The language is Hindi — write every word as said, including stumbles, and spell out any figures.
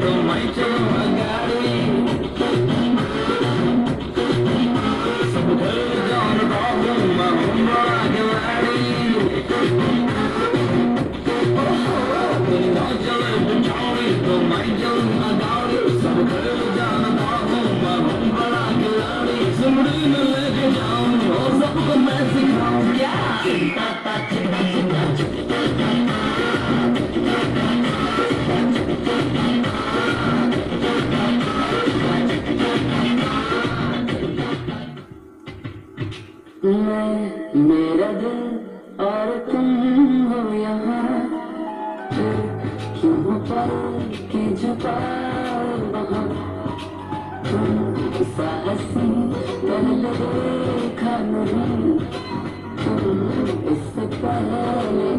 तो मैं चलूंगा गाड़ी सब घर जानता हूँ मैं हूँ बड़ा खिलाड़ी तेरी ना चले बिछाड़ी तो मैं चलूंगा गाड़ी सब घर जानता हूँ मैं हूँ बड़ा खिलाड़ी सुमड़ी में लेके जाऊँ और सबको मैं सिखाऊँ क्या चिंता चिंता चिंता चिंता मैं मेरा दिल और तुम हो यहाँ क्यों पर के झुकाओ वहाँ तुम साहसी पहले देखा नहीं तुम इससे पहले